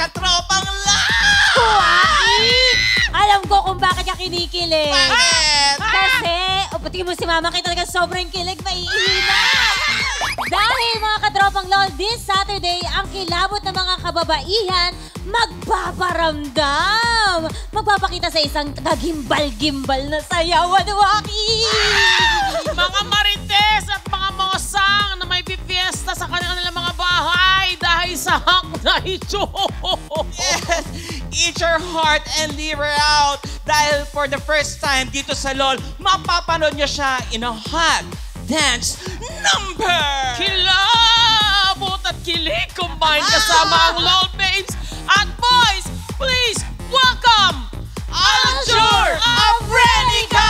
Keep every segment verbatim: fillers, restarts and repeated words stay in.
katropang lang! Waki! Alam ko kung bakit ka kinikilig. Bakit? Kasi, o pati mo si Mama kayo talaga sobrang kilig, maiihina. Dahil mga katropang LOL, this Saturday, ang kilabot ng mga kababaihan magpaparamdam. Magpapakita sa isang kagimbal-gimbal na sayawan, Waki! Mga marites at mga mosang na may pipiesta sa kanilang mga bahay dahil sa Haknay Show. Yes! Eat your heart and liver out. Dahil for the first time dito sa LOL, mapapanood nyo siya in a hot dance number! Kilabot at kilig combined kasama ang LOL babes at boys. Please welcome Aljur Abrenica!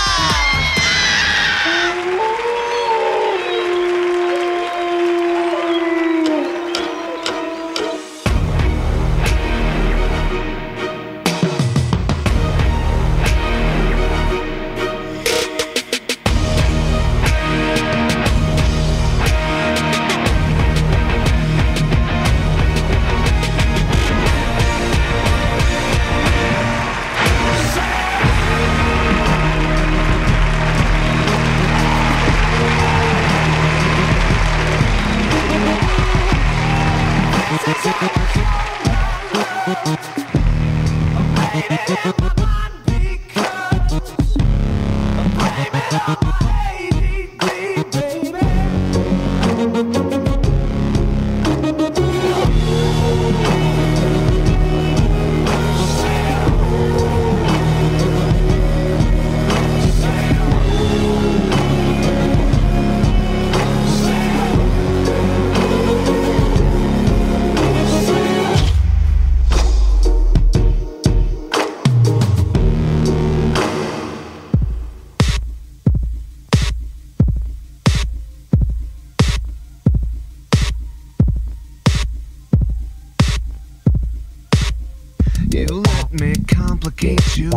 You let me complicate you.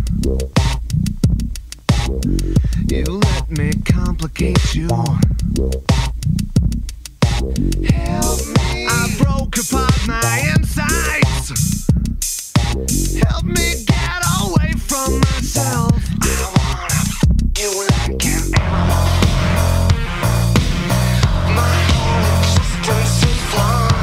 You let me complicate you. Help me. I broke apart my insides. Help me get away from myself. I wanna f you like an animal. My whole existence is flawed.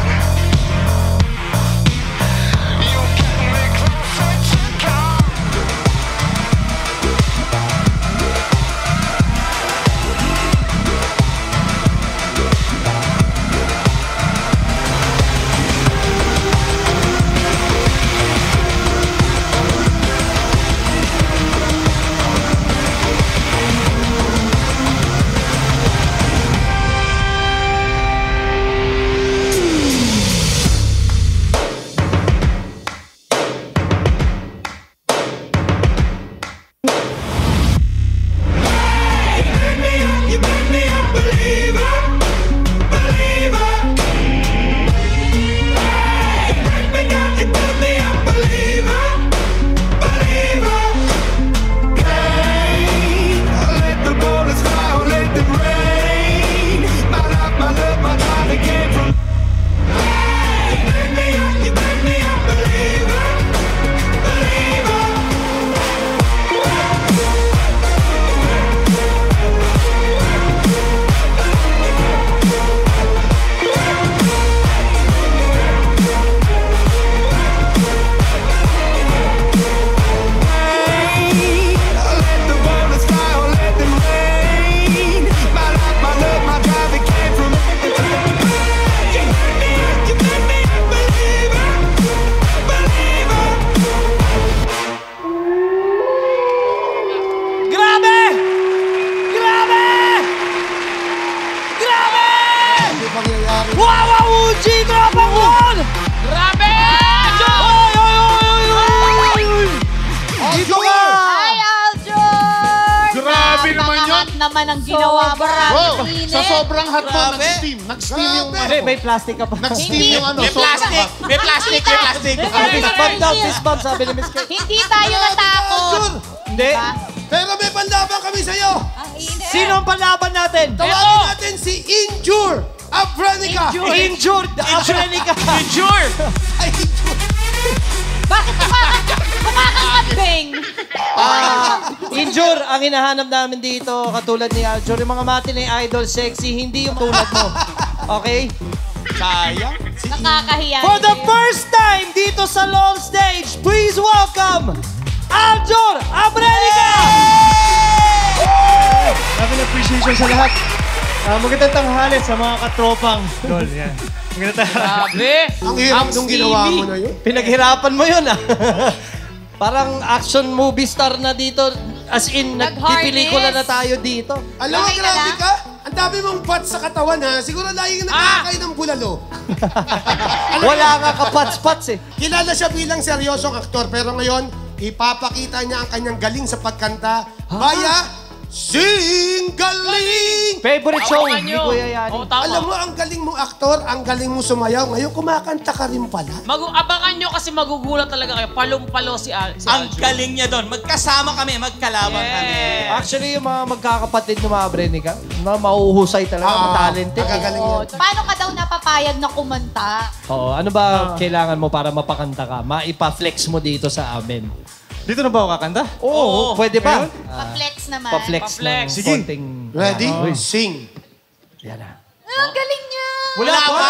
naman ang ginawa mo. Wow, sa sobrang hot mo, nag-steam. Nag-steam yung ano. May plastic ka pa. Nag-steam yung ano. May plastic! May plastic! May plastic! Fist bump daw, fist bump, sabi ni Miss Kate. Hindi tayo natakot. Hindi. Pero may panlaban kami sa'yo. Ang init. Sino ang panlaban natin? Tawagin natin si Injure. Abrenica! Injured! Abrenica! Injured! Bakit kumakakambing? Ah, Injure, ang hinahanap namin dito, katulad ni Aljur, yung mga matinee idol sexy, hindi yung tulad mo. Okay? Sayang. Nakakahiya. For the first time dito sa LOL stage, please welcome Aljur Abrenica! Maraming appreciation sa lahat. Uh, magandang tanghali sa mga katropang LOL. Yan. Magandang tanghali. Grabe. Ang hirap nung ginawa mo na yun. Pinaghirapan mo yun, ah. Parang action movie star na dito. As in, Nag-harness. nagpipelikula na tayo dito. Alam mo, Okay ka grabe na? ka? Ang dami mong bats sa katawan, ha? Siguro lagi ka nakakay ng bulalo. Wala nga kapats-pats eh. Kilala siya bilang seryosong aktor, pero ngayon, ipapakita niya ang kanyang galing sa pagkanta via Singaling! Favorite show Abangan ni nyo. Kuya Yani. Oo, tama. Alam mo, ang galing mong aktor, ang galing mo sumayaw. Ngayon, kumakanta ka rin pala. Mag abangan nyo kasi magugulat talaga kayo. Palong-palo si, Al si Ang Aljur. galing niya doon. Magkasama kami, magkalaban kami. Yes. Actually, yung mga magkakapatid ng mga Abrenica, na mauhusay talaga, Ah, matalented. magagaling Oo. yan. Paano ka daw napapayag na kumanta? Oo, ano ba kailangan mo para mapakanta ka? Maipa-flex mo dito sa amin. Dito na ba ako kakanta? Oo, pwede pa. Pa-flex naman. Pa-flex Pa-flex. ng Sige. konting... Ready? Uy, Sing. yan na. Ah, ang galing niya. Wala pa!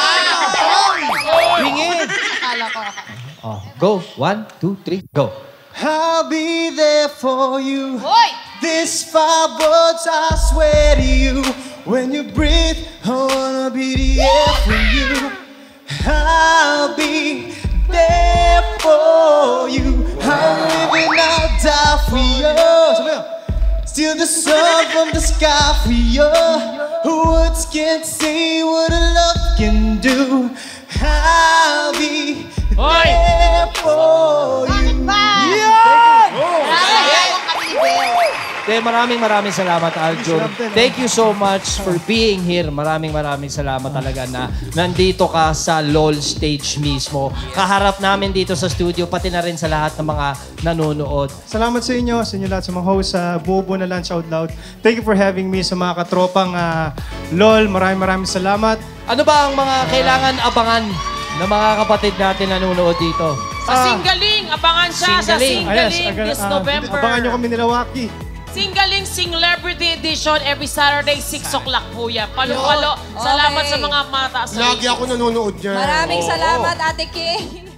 Ringin! Akala ko. Oh, go. One, two, three, go. I'll be there for you. Hoy! This five words I swear to you. When you breathe, I wanna be the air for you. I'll be there for you. I'm living, I'll die for you. Steal the sun from the sky for you. Words can't say what a love can do. I'll be Hoy! there for Bakit you. ba? Yan! Nakakahiya kami ni Bel. De, maraming maraming salamat, Aljur. Thank you so much for being here. Maraming maraming salamat talaga na nandito ka sa LOL stage mismo. Kaharap namin dito sa studio, pati na rin sa lahat ng mga nanonood. Salamat sa inyo, sa inyo lahat, sa mga host, sa Buo na Lunch Out Loud. Thank you for having me sa mga katropang ah, LOL. Maraming maraming salamat. Ano ba ang mga kailangan abangan ng mga kapatid natin nanonood dito? Sa Singaling, abangan siya Singaling. sa Singaling aga- this ah, November. Abangan nyo kami nila Waki. Singaling Celebrity Edition every Saturday, six o'clock po yan. Palo-palo. Salamat Okay. sa mga mata sa Lagi ako nanonood niyan. Maraming salamat, Ate King.